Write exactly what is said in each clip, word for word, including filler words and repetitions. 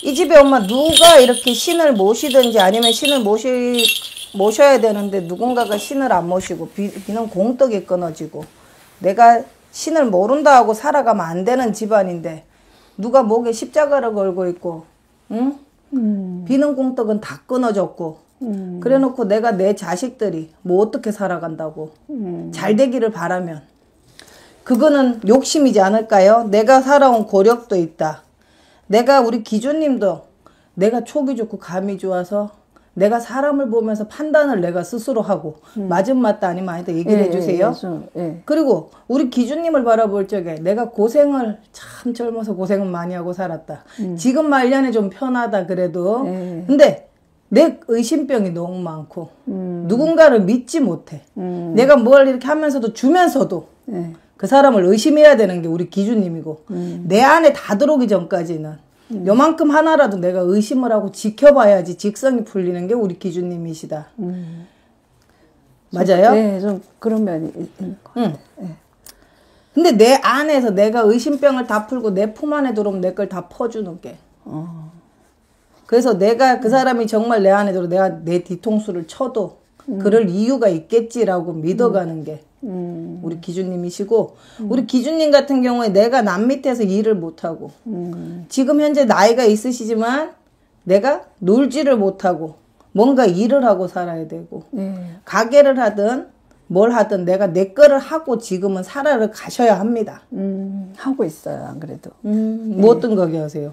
이 집에 엄마 누가 이렇게 신을 모시든지 아니면 신을 모시, 모셔야 되는데 누군가가 신을 안 모시고 비, 비는 공떡이 끊어지고 내가 신을 모른다 하고 살아가면 안 되는 집안인데 누가 목에 십자가를 걸고 있고 응? 음. 비는 공떡은 다 끊어졌고 음. 그래 놓고 내가 내 자식들이 뭐 어떻게 살아간다고 음. 잘 되기를 바라면 그거는 욕심이지 않을까요? 내가 살아온 고력도 있다. 내가 우리 기준님도 내가 촉이 좋고 감이 좋아서 내가 사람을 보면서 판단을 내가 스스로 하고 음. 맞은 맞다 아니면 아니다 얘기를 예, 해주세요. 예, 예. 그리고 우리 기준님을 바라볼 적에 내가 고생을 참 젊어서 고생은 많이 하고 살았다. 음. 지금 말년에 좀 편하다 그래도 예. 근데 내 의심병이 너무 많고 음. 누군가를 믿지 못해. 음. 내가 뭘 이렇게 하면서도 주면서도 예. 그 사람을 의심해야 되는 게 우리 기준님이고 음. 내 안에 다 들어오기 전까지는 음. 요만큼 하나라도 내가 의심을 하고 지켜봐야지 직성이 풀리는 게 우리 기준님이시다. 음. 맞아요? 네, 좀 그런 면이 있는 것 같아요. 응. 네. 근데 내 안에서 내가 의심병을 다 풀고 내 품 안에 들어오면 내 걸 다 퍼주는 게. 어. 그래서 내가 그 사람이 정말 내 안에 들어 내가 내 뒤통수를 쳐도 음. 그럴 이유가 있겠지라고 믿어가는 음. 게 음. 우리 기준님이시고 음. 우리 기준님 같은 경우에 내가 남 밑에서 일을 못하고 음. 지금 현재 나이가 있으시지만 내가 놀지를 못하고 뭔가 일을 하고 살아야 되고 네. 가게를 하든 뭘 하든 내가 내 거를 하고 지금은 살아를 가셔야 합니다. 음, 하고 있어요. 안 그래도. 음, 뭐 네. 어떤 가게 하세요?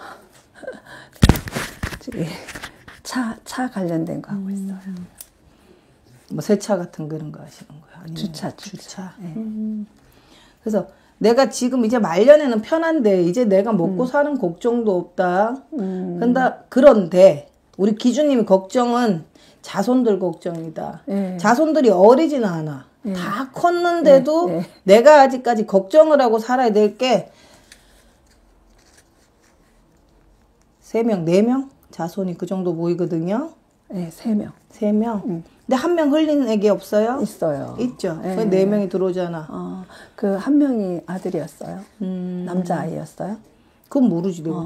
차, 차 관련된 거 하고 음. 있어요. 뭐 세차 같은 그런 거 하시는 거예요? 아니면 주차, 주차. 주차. 네. 음. 그래서 내가 지금 이제 말년에는 편한데 이제 내가 먹고 음. 사는 걱정도 없다. 음. 근데 그런데 우리 기준님이 걱정은 자손들 걱정이다. 네. 자손들이 어리지는 않아. 네. 다 컸는데도 네. 네. 내가 아직까지 걱정을 하고 살아야 될 게 세 명, 네 명 자손이 그 정도 모이거든요. 네, 세 명. 세 명. 음. 근데 한 명 흘린 애기 없어요? 있어요. 있죠. 네, 네 명이 들어오잖아. 어, 그 한 명이 아들이었어요. 음. 남자 아이였어요. 그건 모르지 내가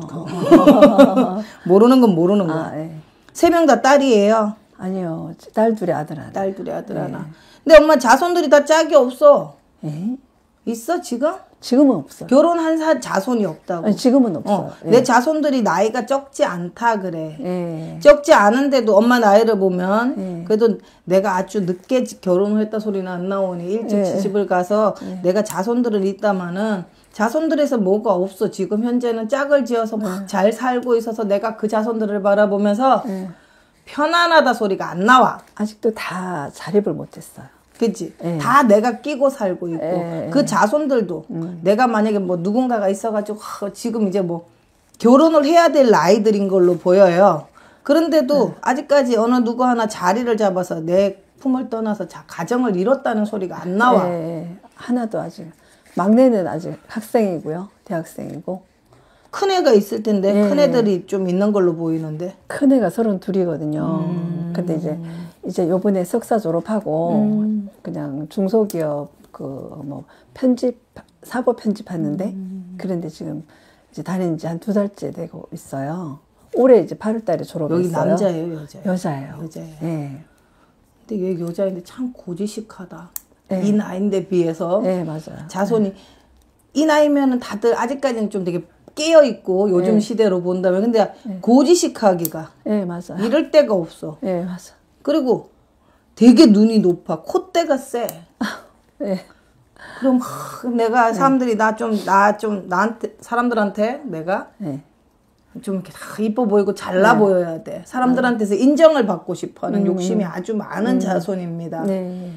어. 모르는 건 모르는 거야. 아, 네. 세 명 다 딸이에요? 아니요. 딸 둘이 아들 하나. 딸 둘이 아들 네. 하나. 근데 엄마 자손들이 다 짝이 없어. 에? 있어 지금? 지금은 없어요. 결혼한 사 자손이 없다고. 아니, 지금은 없어요. 어, 예. 내 자손들이 나이가 적지 않다 그래. 예. 적지 않은데도 엄마 나이를 보면 예. 그래도 내가 아주 늦게 결혼을 했다 소리는 안 나오니 일찍 예. 시집을 가서 예. 내가 자손들은 있다마는 자손들에서 뭐가 없어. 지금 현재는 짝을 지어서 막 잘 예. 살고 있어서 내가 그 자손들을 바라보면서 예. 편안하다 소리가 안 나와. 아직도 다 자립을 못했어요. 그치? 예. 다 내가 끼고 살고 있고 예. 그 자손들도 음. 내가 만약에 뭐 누군가가 있어가지고 하, 지금 이제 뭐 결혼을 해야 될 나이들인 걸로 보여요. 그런데도 예. 아직까지 어느 누구 하나 자리를 잡아서 내 품을 떠나서 자, 가정을 이뤘다는 소리가 안 나와. 예. 하나도 아직. 막내는 아직 학생이고요. 대학생이고. 큰애가 있을 텐데 예. 큰애들이 좀 있는 걸로 보이는데. 큰애가 서른둘이거든요. 음. 근데 이제 이제 요번에 석사 졸업하고 음. 그냥 중소기업 그 뭐 편집 사고 편집하는데 음. 그런데 지금 이제 다닌 지 한 두 달째 되고 있어요. 올해 이제 팔월달에 졸업했어요. 여기 남자예요, 여자예요? 여자예요. 여자예요. 네. 근데 여기 여자인데 참 고지식하다. 네. 이 나이인데 비해서. 네, 맞아요. 자손이 네. 이 나이면은 다들 아직까지는 좀 되게 깨어 있고 요즘 네. 시대로 본다면 근데 네. 고지식하기가. 네, 맞아요. 이럴 데가 없어. 네, 맞아. 그리고 되게 눈이 높아. 콧대가 세. 네. 그럼 하, 내가 사람들이 나 좀 나 좀 나한테 사람들한테 내가 네. 좀 이렇게 다 이뻐 보이고 잘나 네. 보여야 돼. 사람들한테서 인정을 받고 싶어하는 음. 욕심이 아주 많은 음. 자손입니다. 네.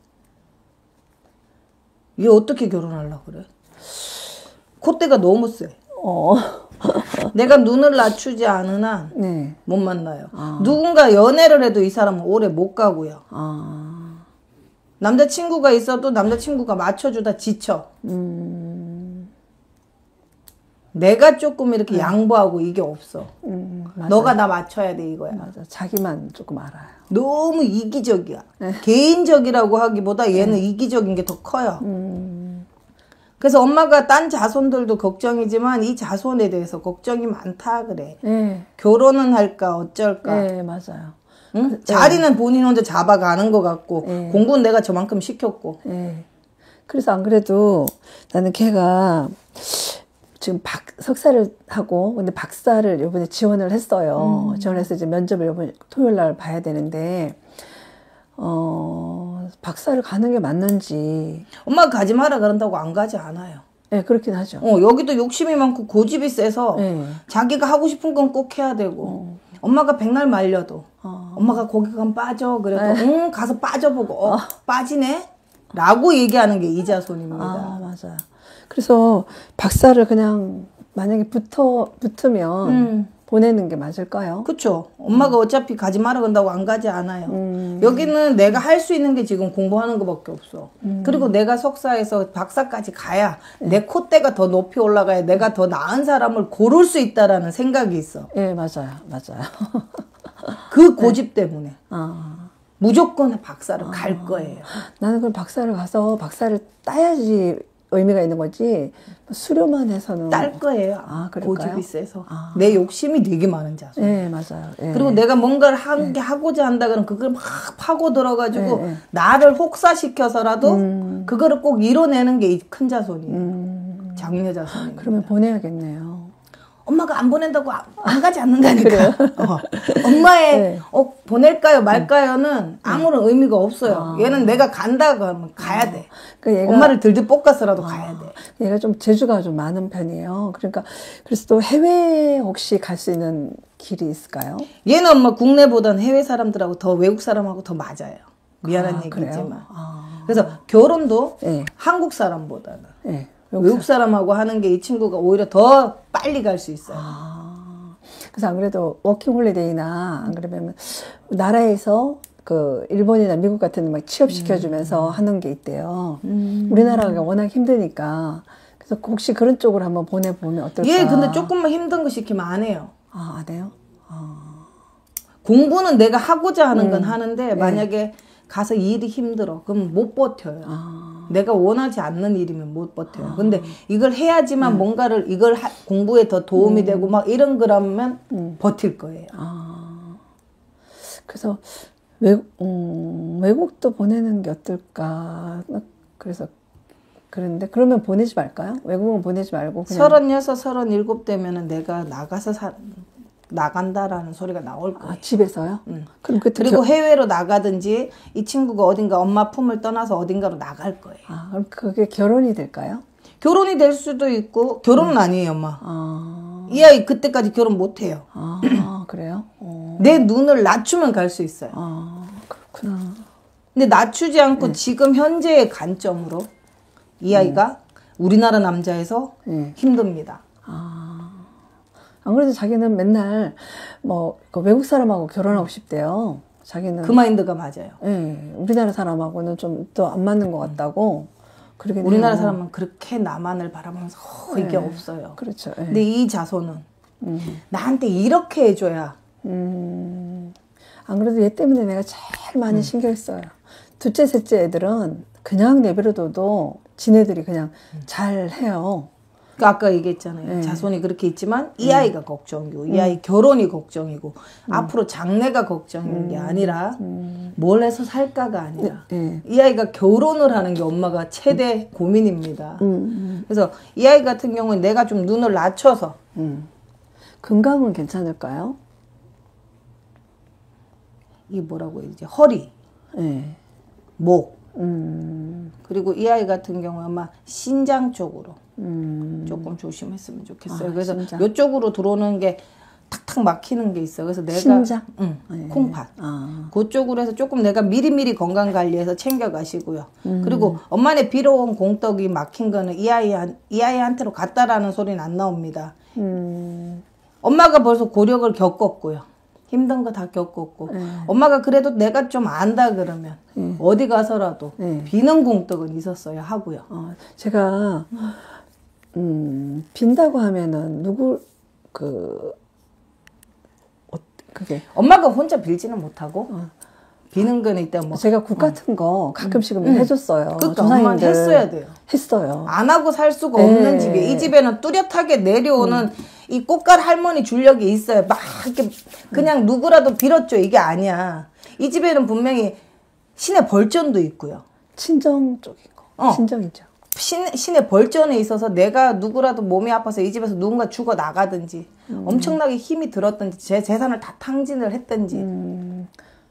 얘 어떻게 결혼하려고 그래? 콧대가 너무 세. 어. 내가 눈을 낮추지 않은 한 네. 못 만나요. 아. 누군가 연애를 해도 이 사람은 오래 못 가고요. 아. 남자친구가 있어도 남자친구가 맞춰주다 지쳐. 음. 내가 조금 이렇게 네. 양보하고 이게 없어. 음, 너가 나 맞춰야 돼 이거야. 맞아. 자기만 조금 알아요. 너무 이기적이야. 네. 개인적이라고 하기보다 얘는 네. 이기적인 게 더 커요. 음. 그래서 엄마가 딴 자손들도 걱정이지만 이 자손에 대해서 걱정이 많다 그래. 네. 결혼은 할까 어쩔까. 네, 맞아요. 응? 그, 자리는 본인 혼자 잡아가는 것 같고 네. 공부는 내가 저만큼 시켰고. 네. 그래서 안 그래도 나는 걔가 지금 박, 석사를 하고 근데 박사를 이번에 지원을 했어요. 음. 지원해서 이제 면접을 이번 토요일 날 봐야 되는데 어, 박사를 가는 게 맞는지. 엄마가 가지 마라 그런다고 안 가지 않아요. 네, 그렇긴 하죠. 어, 여기도 욕심이 많고 고집이 세서 네. 자기가 하고 싶은 건 꼭 해야 되고 어. 엄마가 백날 말려도 어. 엄마가 거기 가면 빠져 그래도 응 가서 빠져보고 어, 빠지네? 라고 얘기하는 게 이 자손입니다. 아, 맞아요. 그래서 박사를 그냥 만약에 붙어, 붙으면 음. 보내는 게 맞을까요? 그쵸. 엄마가 어차피 가지 마라 그런다고 안 가지 않아요. 음. 여기는 내가 할 수 있는 게 지금 공부하는 것밖에 없어. 음. 그리고 내가 석사에서 박사까지 가야 네. 내 콧대가 더 높이 올라가야 내가 더 나은 사람을 고를 수 있다라는 생각이 있어. 예, 네, 맞아요. 맞아요. 그 고집 네. 때문에. 아. 무조건 박사를 아. 갈 거예요. 나는 그럼 박사를 가서 박사를 따야지 의미가 있는 거지 수료만 해서는 딸 거예요. 아, 그럴까요? 고집이 세서 아. 내 욕심이 되게 많은 자손. 네, 맞아요. 네. 그리고 내가 뭔가를 한 게 네. 하고자 한다 그러면 그걸 막 파고 들어가지고 네, 네. 나를 혹사시켜서라도 음. 그거를 꼭 이뤄내는 게 큰 자손이에요. 음. 장녀 자손이. 그러면 보내야겠네요. 엄마가 안 보낸다고 안 가지 않는다니까. 어. 엄마의 네. 어, 보낼까요 말까요는 아무런 의미가 없어요. 아. 얘는 내가 간다고 하면 가야 돼. 그러니까 얘가, 엄마를 들들 볶아서라도 아. 가야 돼. 얘가 좀 재주가 좀 많은 편이에요. 그러니까 그래서 또 해외 혹시 갈 수 있는 길이 있을까요? 얘는 엄마 국내보다는 해외 사람들하고 더 외국 사람하고 더 맞아요. 미안한 아, 얘기지만. 아. 그래서 결혼도 네. 한국 사람보다는 네. 외국 사람하고 하는 게 이 친구가 오히려 더 빨리 갈 수 있어요. 아, 그래서 안 그래도 워킹홀리데이나 안 그러면 나라에서 그 일본이나 미국 같은 데 막 취업시켜주면서 음. 하는 게 있대요. 음. 우리나라가 워낙 힘드니까. 그래서 혹시 그런 쪽으로 한번 보내보면 어떨까? 예, 근데 조금만 힘든 거 시키면 안 해요. 아, 안 해요? 아. 공부는 내가 하고자 하는 건 음. 하는데 네. 만약에 가서 일이 힘들어. 그럼 못 버텨요. 아. 내가 원하지 않는 일이면 못 버텨요. 아. 근데 이걸 해야지만 음. 뭔가를 이걸 하, 공부에 더 도움이 음. 되고 막 이런 거라면 음. 버틸 거예요. 아. 그래서 외국, 음, 외국도 보내는 게 어떨까. 그래서 그런데 그러면 보내지 말까요? 외국은 보내지 말고 그냥 서른여섯, 서른일곱 되면은 내가 나가서 사, 나간다라는 소리가 나올 거예요. 아, 집에서요? 응. 그럼 그리고 겨... 해외로 나가든지 이 친구가 어딘가 엄마 품을 떠나서 어딘가로 나갈 거예요. 아, 그럼 그게 결혼이 될까요? 결혼이 될 수도 있고 결혼은 음. 아니에요, 엄마. 아... 이 아이 그때까지 결혼 못 해요. 아, 그래요? 어... 내 눈을 낮추면 갈 수 있어요. 아, 그렇구나. 근데 낮추지 않고 네. 지금 현재의 관점으로 이 아이가 네. 우리나라 남자에서 네. 힘듭니다. 아. 안 그래도 자기는 맨날 뭐 그 외국 사람하고 결혼하고 싶대요. 자기는 그 마인드가 맞아요. 네, 우리나라 사람하고는 좀 또 안 맞는 것 같다고. 그러긴 우리나라 해요. 사람은 그렇게 나만을 바라보면서 어, 이게 네. 없어요. 그렇죠. 네. 근데 이 자손은 음. 나한테 이렇게 해줘야. 음. 안 그래도 얘 때문에 내가 제일 많이 음. 신경 써요. 둘째, 셋째 애들은 그냥 내버려둬도 지네들이 그냥 음. 잘 해요. 아까 얘기했잖아요. 네. 자손이 그렇게 있지만 이 아이가 음. 걱정이고 이 아이 결혼이 걱정이고 음. 앞으로 장래가 걱정인 음. 게 아니라 음. 뭘 해서 살까가 아니라 네. 네. 이 아이가 결혼을 하는 게 엄마가 최대 음. 고민입니다. 음. 그래서 이 아이 같은 경우는 내가 좀 눈을 낮춰서 음. 건강은 괜찮을까요? 이게 뭐라고 해야지? 허리, 네. 목 음. 그리고 이 아이 같은 경우는 아마 신장 쪽으로 음. 조금 조심했으면 좋겠어요. 아, 그래서 신장. 이쪽으로 들어오는 게 탁탁 막히는 게 있어요. 그래서 내가 신장? 응, 네. 콩팥. 아. 그쪽으로 해서 조금 내가 미리미리 건강 관리해서 챙겨 가시고요. 음. 그리고 엄마네 비로온 공떡이 막힌 거는 이 아이 이 아이한테로 갔다라는 소리는 안 나옵니다. 음. 엄마가 벌써 고력을 겪었고요. 힘든 거 다 겪었고 네. 엄마가 그래도 내가 좀 안다 그러면 네. 어디 가서라도 네. 비는 공떡은 있었어야 하고요. 어, 제가 음, 빈다고 하면은 누구 그 어, 그게 엄마가 혼자 빌지는 못하고 어. 비는 거는 일단 뭐 제가 국 같은 거 가끔씩은 응. 해줬어요. 그러니까 엄마는 조상님들 했어야 돼요. 했어요. 안 하고 살 수가 네. 없는 집이에요. 이 집에는 뚜렷하게 내려오는 음. 이 꽃갈 할머니 줄력이 있어요. 막 이렇게 그냥 누구라도 빌었죠. 이게 아니야. 이 집에는 분명히 신의 벌전도 있고요. 친정 쪽인 거. 어. 친정이죠. 신, 신의 벌전에 있어서 내가 누구라도 몸이 아파서 이 집에서 누군가 죽어 나가든지 음. 엄청나게 힘이 들었든지 제 재산을 다 탕진을 했든지 음.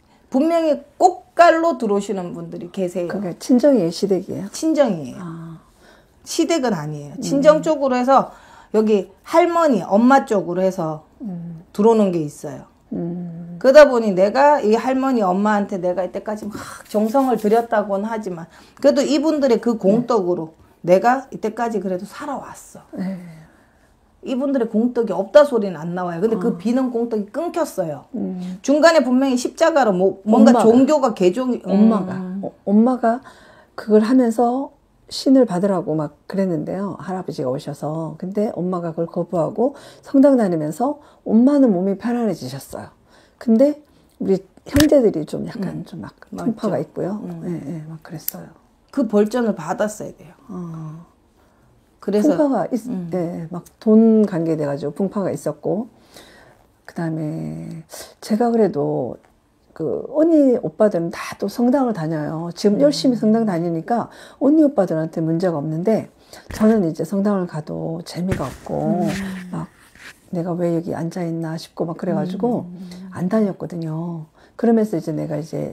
분명히 꽃갈로 들어오시는 분들이 계세요. 그게 친정이에요, 시댁이에요? 친정이에요. 아. 시댁은 아니에요. 친정 음. 쪽으로 해서 여기 할머니, 엄마 쪽으로 해서 음. 들어오는 게 있어요. 음. 그러다 보니 내가 이 할머니, 엄마한테 내가 이때까지 막 정성을 들였다고는 하지만 그래도 이분들의 그 공덕으로 네. 내가 이때까지 그래도 살아왔어. 네. 이분들의 공덕이 없다 소리는 안 나와요. 근데 어. 그 비는 공덕이 끊겼어요. 음. 중간에 분명히 십자가로 뭐, 뭔가 엄마가. 종교가 개종이 엄마가 음. 어, 엄마가 그걸 하면서 신을 받으라고 막 그랬는데요. 할아버지가 오셔서. 근데 엄마가 그걸 거부하고 성당 다니면서 엄마는 몸이 편안해지셨어요. 근데 우리 형제들이 좀 약간 음. 좀 막 풍파가 있고요. 음. 네, 네, 막 그랬어요. 그 벌전을 받았어야 돼요. 어. 그래서 풍파가 있, 음. 네, 막 돈 관계 돼가지고 풍파가 있었고, 그 다음에 제가 그래도 그 언니 오빠들은 다 또 성당을 다녀요. 지금 음. 열심히 성당 다니니까 언니 오빠들한테 문제가 없는데 저는 이제 성당을 가도 재미가 없고 음. 막 내가 왜 여기 앉아 있나 싶고 막 그래가지고 음. 안 다녔거든요. 그러면서 이제 내가 이제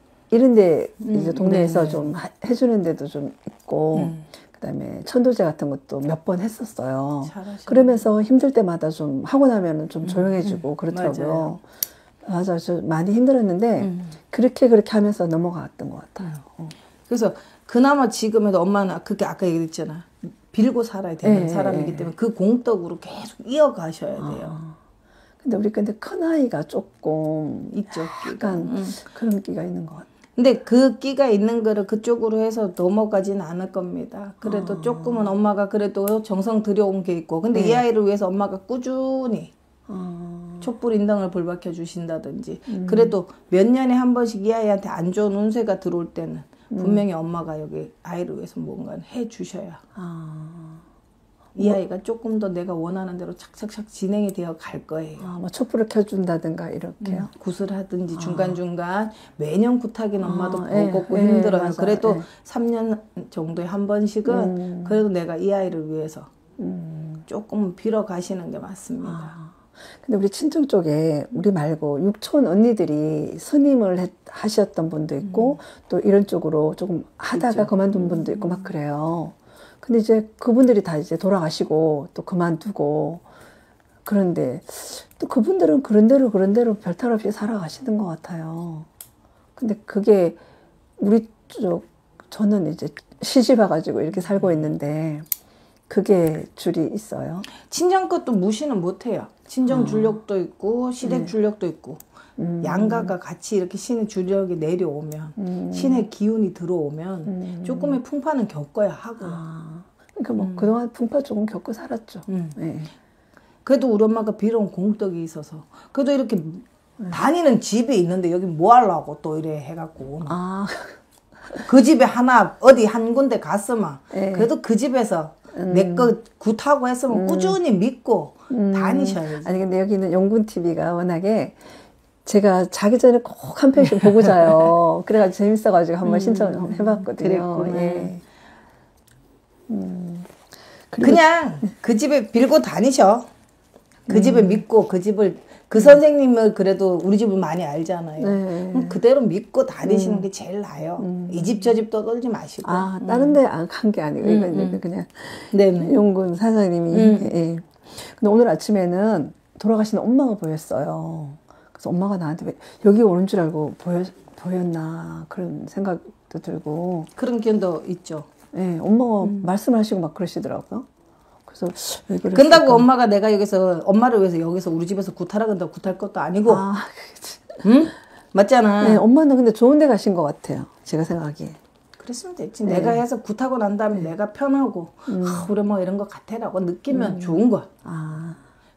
이런데 이제 동네에서 음. 좀 해주는 데도 좀 있고. 음. 그다음에 천도제 같은 것도 몇 번 했었어요. 잘하시네. 그러면서 힘들 때마다 좀 하고 나면은 좀 조용해지고 음, 그렇더라고요. 맞아요. 맞아, 저 많이 힘들었는데 음. 그렇게 그렇게 하면서 넘어갔던 것 같아요. 어. 그래서 그나마 지금에도 엄마는 그게 아까 얘기했잖아. 빌고 살아야 되는 네, 사람이기 때문에 그 공덕으로 계속 이어가셔야 돼요. 아. 근데 우리 근데 큰 아이가 조금 있죠. 약간 음. 그런 끼가 있는 것 같아요. 근데 그 끼가 있는 거를 그쪽으로 해서 넘어가지는 않을 겁니다. 그래도 어. 조금은 엄마가 그래도 정성 들여온 게 있고. 근데 네. 이 아이를 위해서 엄마가 꾸준히 어. 촛불 인당을 불박혀 주신다든지. 음. 그래도 몇 년에 한 번씩 이 아이한테 안 좋은 운세가 들어올 때는 음. 분명히 엄마가 여기 아이를 위해서 뭔가를 해 주셔야. 아. 이 아이가 조금 더 내가 원하는 대로 착착착 진행이 되어 갈 거예요. 아, 뭐 촛불을 켜준다든가 이렇게요? 음, 굿을 하든지 아. 중간중간 매년 굿하긴 엄마도 아, 버겁고 예, 힘들어요. 예, 그래도 예. 삼 년 정도에 한 번씩은 음. 그래도 내가 이 아이를 위해서 음. 조금 빌어 가시는 게 맞습니다. 아. 근데 우리 친정 쪽에 우리 말고 육촌 언니들이 스님을 해, 하셨던 분도 있고 음. 또 이런 쪽으로 조금 하다가 있죠. 그만둔 분도 있고 막 그래요. 근데 이제 그분들이 다 이제 돌아가시고 또 그만두고 그런데 또 그분들은 그런 대로 그런 대로 별탈 없이 살아가시는 것 같아요. 근데 그게 우리 쪽 저는 이제 시집 와가지고 이렇게 살고 있는데 그게 줄이 있어요. 친정 것도 무시는 못해요. 친정 줄력도 있고 시댁 네. 줄력도 있고 음. 양가가 같이 이렇게 신의 줄력이 내려오면 음. 신의 기운이 들어오면 음. 조금의 풍파는 겪어야 하고 아. 그러니까 뭐 음. 그동안 풍파 조금 겪고 살았죠. 음. 네. 그래도 우리 엄마가 빌어온 공덕이 있어서 그래도 이렇게 음. 다니는 집이 있는데 여기 뭐 하려고 또 이래 해갖고 아. 그 집에 하나 어디 한 군데 갔으면 네. 그래도 그 집에서 음. 내 거 굿하고 했으면 음. 꾸준히 믿고 음. 다니셔야지. 아니 근데 여기는 용군티비가 워낙에 제가 자기 전에 꼭 한 편씩 보고 자요. 그래가지고 재밌어가지고 한번 음. 신청해봤거든요. 예. 음. 그냥 그 집에 빌고 다니셔. 그 음. 집에 믿고 그 집을 그 음. 선생님을 그래도 우리 집을 많이 알잖아요. 네. 그럼 그대로 믿고 다니시는 음. 게 제일 나아요. 음. 이 집 저 집 떠돌지 마시고. 아 다른 데 안 간 게 아니고 이건 음. 그냥 네네. 용군 사장님이. 음. 예. 근데 오늘 아침에는 돌아가신 엄마가 보였어요. 그래서 엄마가 나한테 왜 여기 오는 줄 알고 보였, 보였나 그런 생각도 들고. 그런 견도 있죠. 네, 엄마가 음. 말씀하시고 막 그러시더라고요. 그래서 왜 그랬을까? 근다고 엄마가 내가 여기서 엄마를 위해서 여기서 우리 집에서 굿하라 근다고 굿할 것도 아니고. 아, 응? 맞잖아. 네, 엄마는 근데 좋은 데 가신 것 같아요. 제가 생각하기에. 그랬으면 됐지. 네. 내가 해서 굿하고 난 다음에 네. 내가 편하고 음. 아, 우리 뭐 이런 거 같아라고 느끼면 음. 좋은 거야. 아.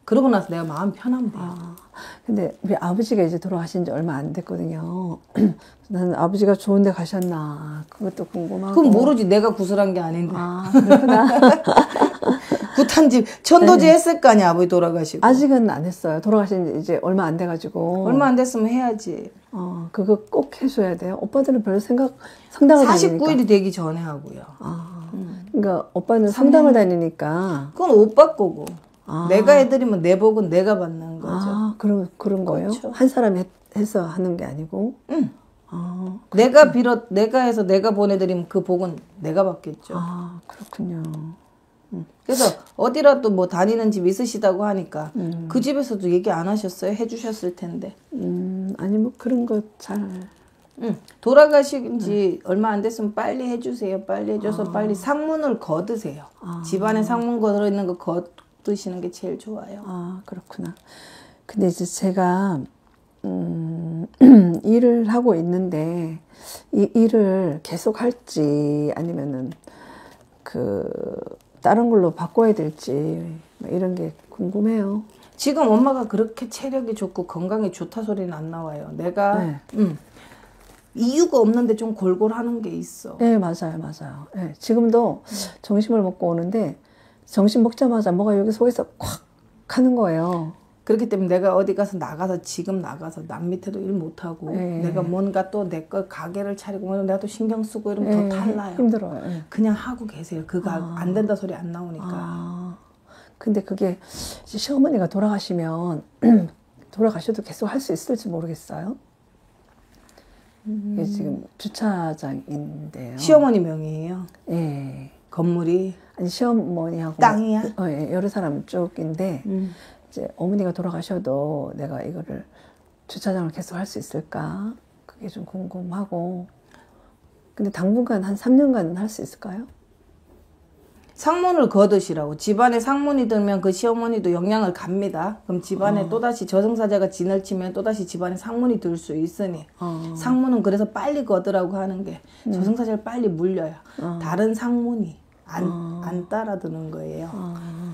그러고 나서 내가 마음 편하면 돼요. 아, 근데 우리 아버지가 이제 돌아가신 지 얼마 안 됐거든요. 나는 아버지가 좋은 데 가셨나 그것도 궁금하고. 그건 모르지. 내가 구슬한 게 아닌데. 아, 그렇구나. 구탄집 천도제 네. 했을 거 아니야, 아버지 돌아가시고. 아직은 안 했어요. 돌아가신 지 이제 얼마 안 돼가지고. 얼마 안 됐으면 해야지. 어, 그거 꼭 해줘야 돼요. 오빠들은 별 생각, 성당을 사십구 일이 다니니까. 되기 전에 하고요. 아, 음. 그러니까 오빠는 성당을 다니니까. 그건 오빠 거고. 아. 내가 해드리면 내 복은 내가 받는 거죠. 아, 그런, 그런 거예요? 그렇죠. 한 사람이 했- 해서 하는 게 아니고? 응. 아, 내가 빌어, 내가 해서 내가 보내드리면 그 복은 내가 받겠죠. 아, 그렇군요. 그래서 어디라도 뭐 다니는 집 있으시다고 하니까 음. 그 집에서도 얘기 안 하셨어요? 해주셨을 텐데. 음, 아니, 뭐 그런 거 잘. 응. 돌아가신 지 얼마 안 됐으면 빨리 해주세요. 빨리 해줘서 빨리 상문을 거두세요. 아. 집안에 상문 거들어 있는 거 거두시는 게 제일 좋아요. 아, 그렇구나. 근데 이제 제가, 음, 일을 하고 있는데, 이 일을 계속 할지, 아니면은, 그, 다른 걸로 바꿔야 될지, 뭐 이런 게 궁금해요. 지금 엄마가 그렇게 체력이 좋고 건강이 좋다 소리는 안 나와요. 내가 네. 음, 이유가 없는데 좀 골골하는 게 있어. 네, 맞아요, 맞아요. 네, 지금도 점심을 먹고 오는데, 점심 먹자마자 뭐가 여기 속에서 콱 하는 거예요. 그렇기 때문에 내가 어디 가서 나가서 지금 나가서 남 밑에도 일 못하고 네. 내가 뭔가 또 내 거 가게를 차리고 뭐 내가 또 신경 쓰고 이러면 네, 더 탈나요. 힘들어요. 네. 그냥 하고 계세요. 그거 아. 안 된다 소리 안 나오니까. 아, 근데 그게 이제 시어머니가 돌아가시면 돌아가셔도 계속 할 수 있을지 모르겠어요. 이게 지금 주차장인데요. 시어머니 명의예요. 예. 건물이. 아니 시어머니하고 땅이야? 어, 예, 여러 사람 쪽인데 음. 이제 어머니가 돌아가셔도 내가 이거를 주차장을 계속 할 수 있을까? 그게 좀 궁금하고. 근데 당분간 한 삼 년간은 할 수 있을까요? 상문을 거두시라고. 집안에 상문이 들면 그 시어머니도 영향을 갑니다. 그럼 집안에 어. 또다시 저승사자가 진을 치면 또다시 집안에 상문이 들 수 있으니 어. 상문은 그래서 빨리 거두라고 하는 게 저승사자를 빨리 물려요. 어. 다른 상문이 안, 어. 안 따라드는 거예요. 아.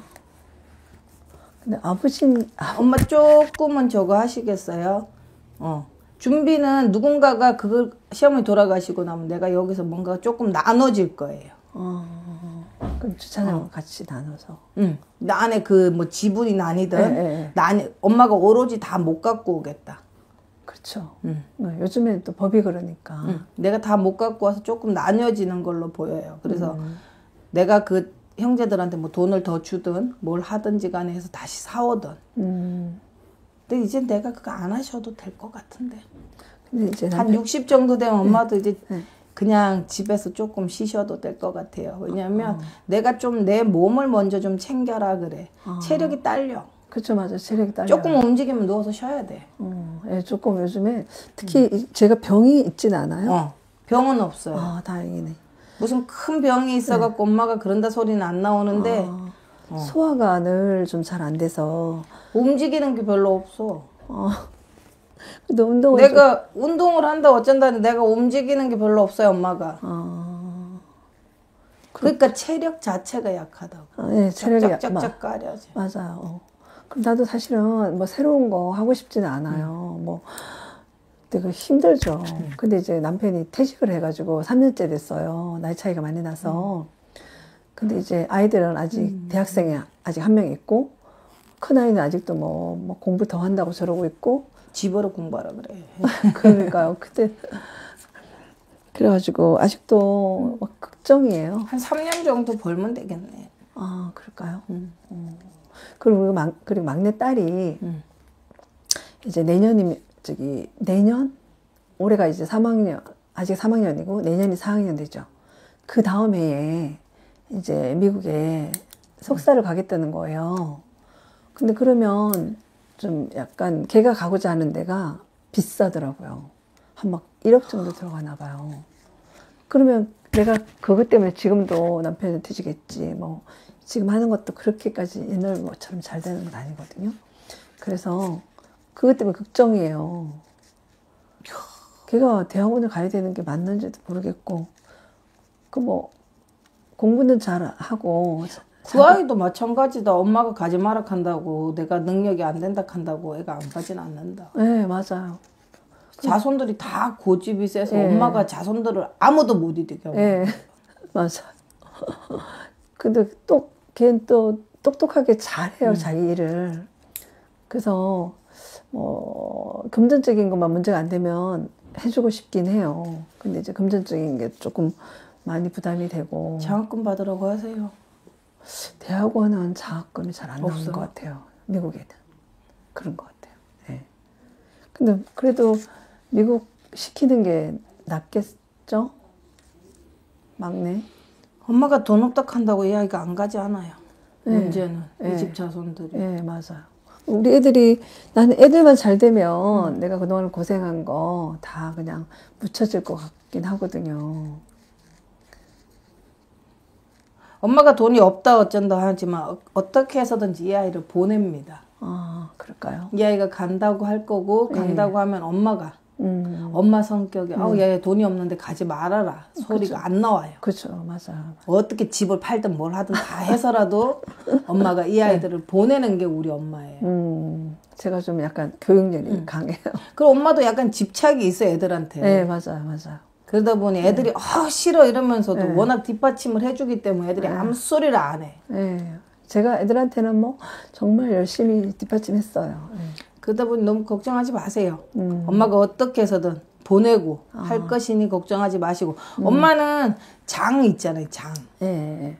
근데 아버지는 아, 엄마 조금은 저거 하시겠어요? 어. 준비는 누군가가 그걸 시어머니 돌아가시고 나면 내가 여기서 뭔가 조금 나눠질 거예요. 어, 그럼 주차장을 같이 나눠서. 응. 나 안에 그 뭐 지분이 나뉘든 예, 예, 예. 나뉘 엄마가 오로지 다 못 갖고 오겠다. 그렇죠. 응. 어, 요즘엔 또 법이 그러니까. 응. 내가 다 못 갖고 와서 조금 나뉘어지는 걸로 보여요. 그래서 음. 내가 그 형제들한테 뭐 돈을 더 주든 뭘 하든지 간에 해서 다시 사오든. 음. 근데 이제 내가 그거 안 하셔도 될 것 같은데. 근데 이제 한 남편, 육십 정도 되면 엄마도 이제 네. 그냥 집에서 조금 쉬셔도 될 것 같아요. 왜냐면 어. 내가 좀 내 몸을 먼저 좀 챙겨라 그래. 어. 체력이 딸려. 그렇죠, 맞아. 체력이 딸려. 조금 움직이면 누워서 쉬어야 돼. 어, 예, 조금 요즘에 특히 이- 제가 병이 있진 않아요. 어. 병은 없어요. 아, 다행이네. 무슨 큰 병이 있어갖고 엄마가 그런다 소리는 안 나오는데 아, 어. 소화가 늘 좀 잘 안 돼서. 움직이는 게 별로 없어. 어. 근데 운동을 좀- 내가 운동을 한다 어쩐다는데 내가 움직이는 게 별로 없어요, 엄마가. 아, 그러니까 체력 자체가 약하다고. 아, 예, 체력이 약- 짝짝짝 까려져. 맞아요. 어. 그럼 나도 사실은 뭐 새로운 거 하고 싶지는 않아요. 뭐 되게 힘들죠. 근데 이제 남편이 퇴직을 해가지고 삼 년째 됐어요. 나이 차이가 많이 나서. 근데 이제 아이들은 아직 대학생이 아직 한 명 있고, 큰 아이는 아직도 뭐, 뭐 공부 더 한다고 저러고 있고. 집어로 공부하라 그래. 그러니까요. 그때 그래가지고 아직도 막 걱정이에요. 한 삼 년 정도 벌면 되겠네. 아, 그럴까요? 음. 어. 그리고 막, 그리고 막내 딸이 음. 이제 내년이면 저기 내년 올해가 이제 삼 학년 아직 삼 학년이고 내년이 사 학년 되죠. 그 다음 해에 이제 미국에 석사를 가겠다는 거예요. 근데 그러면 좀 약간 걔가 가고자 하는 데가 비싸더라고요. 한 막 일억 정도 들어가나 봐요. 그러면 내가 그것 때문에 지금도 남편이 퇴직했지 뭐 지금 하는 것도 그렇게까지 옛날처럼 잘 되는 건 아니거든요. 그래서 그것 때문에 걱정이에요. 걔가 대학원을 가야 되는 게 맞는지도 모르겠고 그 뭐 공부는 잘 하고 그 아이도 마찬가지다. 엄마가 가지 마라 한다고 내가 능력이 안 된다 한다고 애가 안 가진 않는다. 네, 맞아요. 자손들이 다 고집이 세서 예. 엄마가 자손들을 아무도 못 이기게 하고. 예, 맞아. 근데 또, 걔는 또 똑똑하게 잘해요, 음. 자기 일을. 그래서, 뭐, 금전적인 것만 문제가 안 되면 해주고 싶긴 해요. 근데 이제 금전적인 게 조금 많이 부담이 되고. 장학금 받으라고 하세요. 대학원은 장학금이 잘 안 나오는 없어요. 것 같아요. 미국에는. 그런 것 같아요. 예. 근데 그래도 미국 시키는 게 낫겠죠? 막내? 엄마가 돈 없다 한다고 이 아이가 안 가지 않아요. 예. 문제는 예. 이 집 자손들이. 예, 맞아요. 우리 애들이, 나는 애들만 잘 되면 음. 내가 그동안 고생한 거 다 그냥 묻혀질 것 같긴 하거든요. 엄마가 돈이 없다 어쩐다 하지만 어, 어떻게 해서든지 이 아이를 보냅니다. 아, 그럴까요? 이 아이가 간다고 할 거고 간다고 예. 하면 엄마가 음. 엄마 성격이 음. 아우 얘 돈이 없는데 가지 말아라 소리가 안 나와요. 그렇죠, 맞아요. 어떻게 집을 팔든 뭘 하든 다 해서라도 엄마가 이 아이들을 보내는 게 우리 엄마예요. 음, 제가 좀 약간 교육력이 음. 강해요. 그리고 엄마도 약간 집착이 있어 애들한테. 네, 맞아요, 맞아요. 그러다 보니 애들이 아 싫어 이러면서도 네. 워낙 뒷받침을 해주기 때문에 애들이 네. 아무 소리를 안 해. 네, 제가 애들한테는 뭐 정말 열심히 뒷받침했어요. 네. 그러다 보니 너무 걱정하지 마세요. 음. 엄마가 어떻게 해서든 보내고 아. 할 것이니 걱정하지 마시고. 음. 엄마는 장 있잖아요. 장. 예,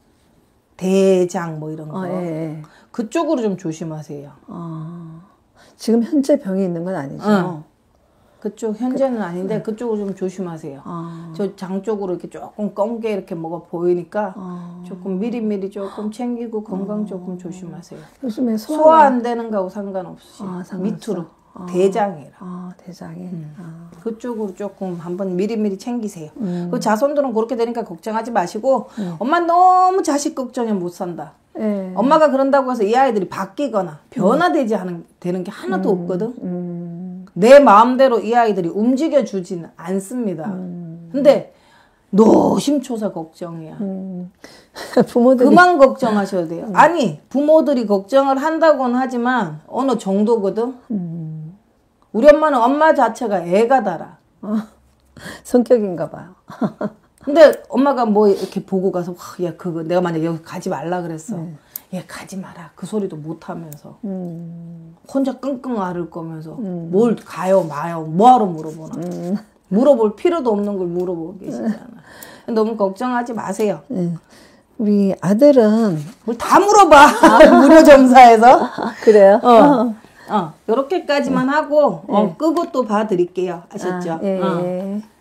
대장 뭐 이런 거. 어, 예, 예. 그쪽으로 좀 조심하세요. 아, 지금 현재 병이 있는 건 아니죠? 응. 그쪽 현재는 아닌데 그쪽으로 좀 조심하세요. 아. 저 장 쪽으로 이렇게 조금 검게 이렇게 뭐가 보이니까 아. 조금 미리미리 조금 챙기고 건강 조금 조심하세요. 요즘에 소화가... 소화 안 되는 거하고 상관없이 아, 상관없어. 밑으로 아. 대장이라. 아, 대장에. 음. 아. 그쪽으로 조금 한번 미리미리 챙기세요. 음. 그 자손들은 그렇게 되니까 걱정하지 마시고 음. 엄마 너무 자식 걱정에 못 산다. 예. 엄마가 그런다고 해서 이 아이들이 바뀌거나 변화되지 하는 되는 게 하나도 음. 없거든. 음. 내 마음대로 이 아이들이 움직여 주지는 않습니다. 음. 근데 노심초사 걱정이야. 음. 부모들이 그만 걱정하셔야 돼요. 음. 아니 부모들이 걱정을 한다고는 하지만 어느 정도거든. 음. 우리 엄마는 엄마 자체가 애가 달아. 어. 성격인가 봐요. 근데 엄마가 뭐 이렇게 보고 가서 와, 야 그거 내가 만약 여기 가지 말라 그랬어. 네. 얘 가지 마라. 그 소리도 못 하면서 음. 혼자 끙끙 앓을 거면서 음. 뭘 가요 마요 뭐하러 물어보나. 음. 물어볼 필요도 없는 걸 물어보고 계시잖아. 너무 걱정하지 마세요. 네. 우리 아들은 뭘 다 물어봐. 무료 점사에서. 아, 그래요? 어. 어. 요렇게까지만 하고 어, 네. 끄고 또 봐드릴게요. 아셨죠? 아, 예. 어.